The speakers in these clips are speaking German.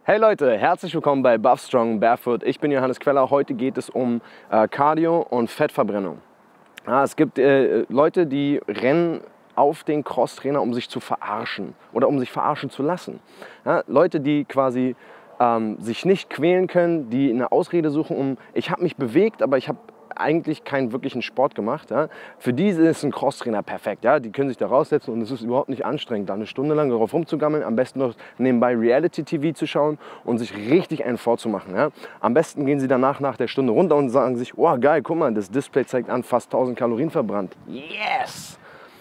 Hey Leute, herzlich willkommen bei Buff Strong Barefoot. Ich bin Johannes Queller. Heute geht es um Cardio und Fettverbrennung. Ja, es gibt Leute, die rennen auf den Crosstrainer, um sich zu verarschen oder um sich verarschen zu lassen. Ja, Leute, die quasi sich nicht quälen können, die eine Ausrede suchen, ich habe mich bewegt, aber ich habe eigentlich keinen wirklichen Sport gemacht. Ja. Für diese ist ein Crosstrainer perfekt. Ja. Die können sich da raussetzen und es ist überhaupt nicht anstrengend, da eine Stunde lang darauf rumzugammeln, am besten noch nebenbei Reality-TV zu schauen und sich richtig einen vorzumachen. Ja. Am besten gehen sie danach nach der Stunde runter und sagen sich, oh geil, guck mal, das Display zeigt an, fast 1000 Kalorien verbrannt. Yes!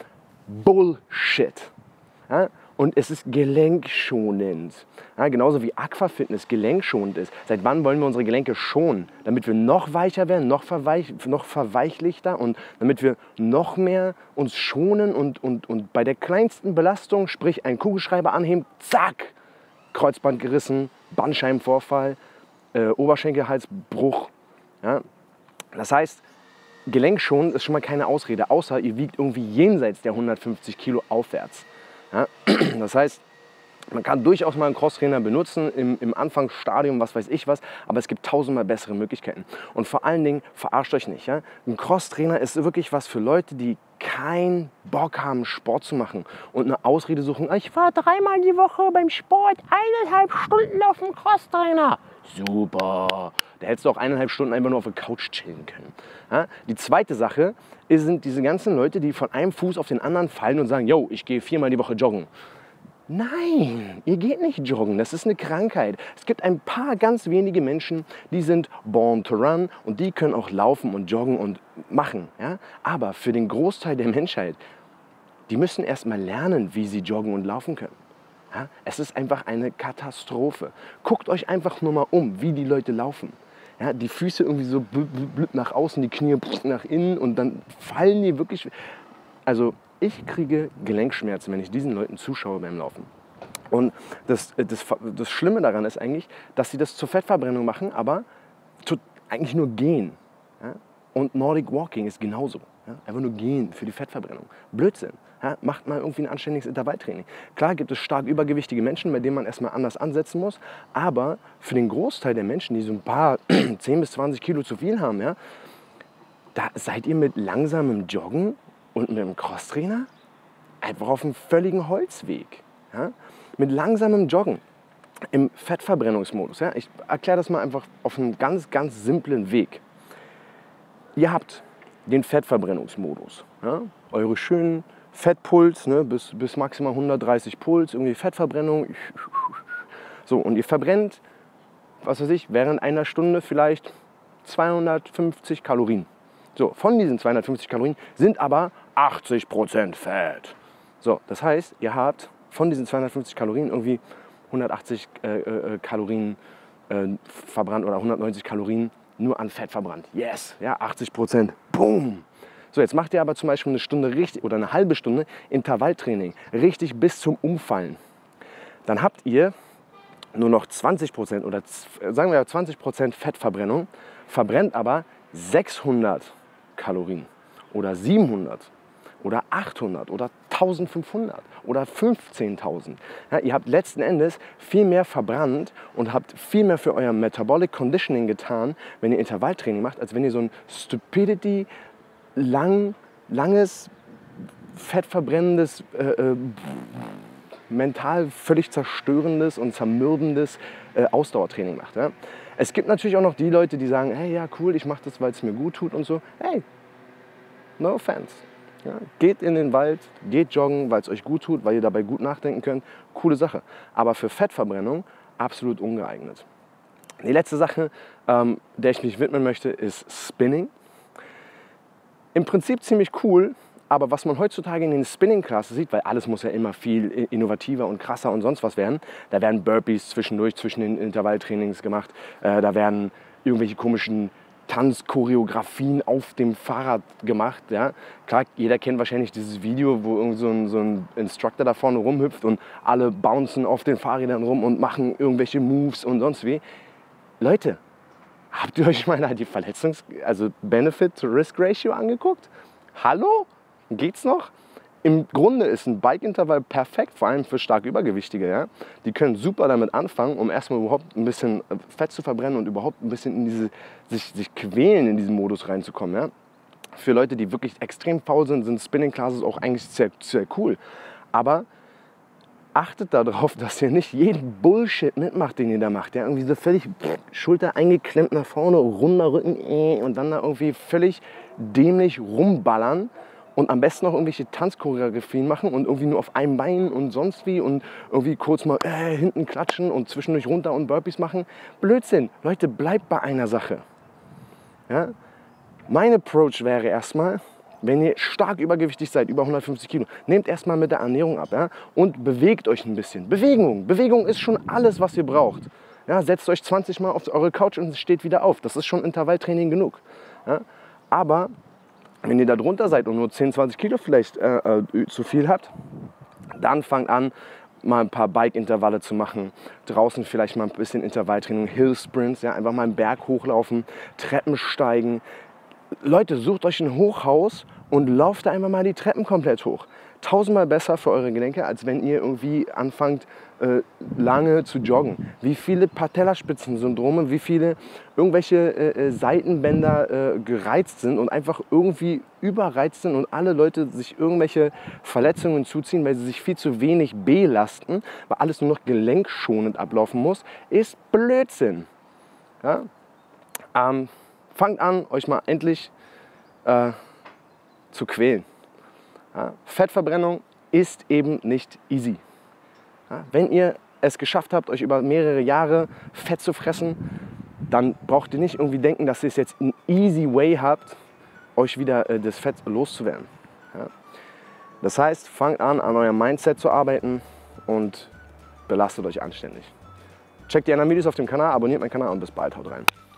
Bullshit. Ja. Und es ist gelenkschonend. Ja, genauso wie Aquafitness gelenkschonend ist. Seit wann wollen wir unsere Gelenke schonen? Damit wir noch weicher werden, noch verweichlichter und damit wir noch mehr uns schonen und bei der kleinsten Belastung, sprich ein Kugelschreiber anheben, zack, Kreuzband gerissen, Bandscheibenvorfall, Oberschenkelhalsbruch. Ja? Das heißt, gelenkschonend ist schon mal keine Ausrede, außer ihr wiegt irgendwie jenseits der 150 Kilo aufwärts. Ja, das heißt, man kann durchaus mal einen Crosstrainer benutzen im Anfangsstadium, was weiß ich was, aber es gibt tausendmal bessere Möglichkeiten. Und vor allen Dingen, verarscht euch nicht. Ja? Ein Crosstrainer ist wirklich was für Leute, die keinen Bock haben, Sport zu machen und eine Ausrede suchen. Ich war dreimal die Woche beim Sport, 1,5 Stunden auf dem Crosstrainer. Super. Da hättest du auch 1,5 Stunden einfach nur auf der Couch chillen können. Ja? Die zweite Sache sind diese ganzen Leute, die von einem Fuß auf den anderen fallen und sagen, yo, ich gehe 4-mal die Woche joggen. Nein, ihr geht nicht joggen, das ist eine Krankheit. Es gibt ein paar ganz wenige Menschen, die sind born to run und die können auch laufen und joggen und machen. Ja? Aber für den Großteil der Menschheit, die müssen erst mal lernen, wie sie joggen und laufen können. Ja? Es ist einfach eine Katastrophe. Guckt euch einfach nur mal um, wie die Leute laufen. Ja, die Füße irgendwie so blub nach außen, die Knie nach innen und dann fallen die wirklich. Also ich kriege Gelenkschmerzen, wenn ich diesen Leuten zuschaue beim Laufen. Und das Schlimme daran ist eigentlich, dass sie das zur Fettverbrennung machen, aber eigentlich nur gehen. Ja? Und Nordic Walking ist genauso. Ja? Einfach nur gehen für die Fettverbrennung. Blödsinn. Ja? Macht mal irgendwie ein anständiges Intervalltraining. Klar gibt es stark übergewichtige Menschen, bei denen man erstmal anders ansetzen muss, aber für den Großteil der Menschen, die so ein paar 10 bis 20 Kilo zu viel haben, ja, da seid ihr mit langsamem Joggen und mit einem Crosstrainer einfach auf einem völligen Holzweg. Ja? Mit langsamem Joggen im Fettverbrennungsmodus. Ja? Ich erkläre das mal einfach auf einem ganz, ganz simplen Weg. Ihr habt den Fettverbrennungsmodus. Ja? Eure schönen Fettpuls, ne, bis maximal 130 Puls, irgendwie Fettverbrennung. So, und ihr verbrennt, was weiß ich, während einer Stunde vielleicht 250 Kalorien. So, von diesen 250 Kalorien sind aber 80% Fett. So, das heißt, ihr habt von diesen 250 Kalorien irgendwie 180 Kalorien verbrannt oder 190 Kalorien nur an Fett verbrannt. Yes, ja, 80%. Boom. So, jetzt macht ihr aber zum Beispiel eine Stunde richtig oder eine halbe Stunde Intervalltraining, richtig bis zum Umfallen. Dann habt ihr nur noch 20% oder sagen wir 20% Fettverbrennung, verbrennt aber 600 Kalorien oder 700 oder 800 oder 1500 oder 15.000. Ja, ihr habt letzten Endes viel mehr verbrannt und habt viel mehr für euer Metabolic Conditioning getan, wenn ihr Intervalltraining macht, als wenn ihr so ein Stupidity langes, fettverbrennendes, mental völlig zerstörendes und zermürbendes Ausdauertraining macht. Ja? Es gibt natürlich auch noch die Leute, die sagen, hey, ja cool, ich mache das, weil es mir gut tut und so. Hey, no offense. Ja? Geht in den Wald, geht joggen, weil es euch gut tut, weil ihr dabei gut nachdenken könnt. Coole Sache. Aber für Fettverbrennung absolut ungeeignet. Die letzte Sache, der ich mich widmen möchte, ist Spinning. Im Prinzip ziemlich cool, aber was man heutzutage in den Spinning-Classes sieht, weil alles muss ja immer viel innovativer und krasser und sonst was werden, da werden Burpees zwischendurch zwischen den Intervalltrainings gemacht, da werden irgendwelche komischen Tanzchoreografien auf dem Fahrrad gemacht. Ja. Klar, jeder kennt wahrscheinlich dieses Video, wo irgend so ein Instructor da vorne rumhüpft und alle bouncen auf den Fahrrädern rum und machen irgendwelche Moves und sonst wie. Leute, habt ihr euch mal die Benefit-to-Risk-Ratio angeguckt? Hallo? Geht's noch? Im Grunde ist ein Bike-Intervall perfekt, vor allem für stark Übergewichtige. Ja? Die können super damit anfangen, um erstmal überhaupt ein bisschen Fett zu verbrennen und überhaupt ein bisschen in diese, sich quälen, in diesen Modus reinzukommen. Ja? Für Leute, die wirklich extrem faul sind Spinning Classes auch eigentlich sehr, sehr cool. Aber achtet darauf, dass ihr nicht jeden Bullshit mitmacht, den ihr da macht. Ja? Irgendwie so völlig Schulter eingeklemmt nach vorne, runder Rücken und dann da irgendwie völlig dämlich rumballern. Und am besten noch irgendwelche Tanzchoreografien machen und irgendwie nur auf einem Bein und sonst wie und irgendwie kurz mal hinten klatschen und zwischendurch runter und Burpees machen. Blödsinn. Leute, bleibt bei einer Sache. Ja? Mein Approach wäre erstmal, wenn ihr stark übergewichtig seid, über 150 Kilo, nehmt erstmal mit der Ernährung ab, ja? Und bewegt euch ein bisschen. Bewegung ist schon alles, was ihr braucht. Ja? Setzt euch 20 Mal auf eure Couch und steht wieder auf. Das ist schon Intervalltraining genug. Ja? Aber wenn ihr da drunter seid und nur 10, 20 Kilo vielleicht zu viel habt, dann fangt an, mal ein paar Bike-Intervalle zu machen. Draußen vielleicht mal ein bisschen Intervalltraining, Hill-Sprints, ja, einfach mal einen Berg hochlaufen, Treppen steigen. Leute, sucht euch ein Hochhaus und lauft da einfach mal die Treppen komplett hoch. 1000-mal besser für eure Gelenke, als wenn ihr irgendwie anfangt, lange zu joggen. Wie viele Patellaspitzensyndrome, wie viele irgendwelche Seitenbänder gereizt sind und einfach irgendwie überreizt sind und alle Leute sich irgendwelche Verletzungen zuziehen, weil sie sich viel zu wenig belasten, weil alles nur noch gelenkschonend ablaufen muss, ist Blödsinn. Ja? Fangt an, euch mal endlich zu quälen. Ja? Fettverbrennung ist eben nicht easy. Ja? Wenn ihr es geschafft habt, euch über mehrere Jahre Fett zu fressen, dann braucht ihr nicht irgendwie denken, dass ihr es jetzt einen easy way habt, euch wieder das Fett loszuwerden. Ja? Das heißt, fangt an eurem Mindset zu arbeiten und belastet euch anständig. Checkt die anderen Videos auf dem Kanal, abonniert meinen Kanal und bis bald, haut rein.